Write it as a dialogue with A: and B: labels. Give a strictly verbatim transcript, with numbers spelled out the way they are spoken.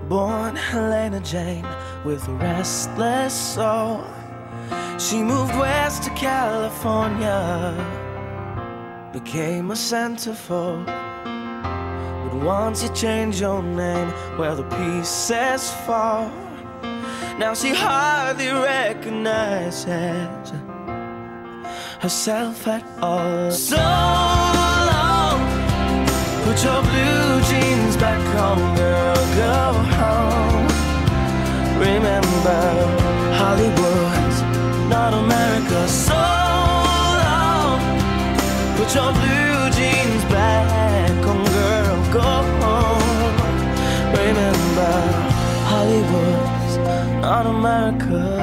A: Born Helena Jane with a restless soul, she moved west to California, became a centerfold. But once you change your name, well, the pieces fall. Now she hardly recognizes herself at all. So long, put your blue jeans back on, girl, go home. Remember, Hollywood's not America. So long, put your blue jeans back on, girl, go home. Remember, Hollywood's not America.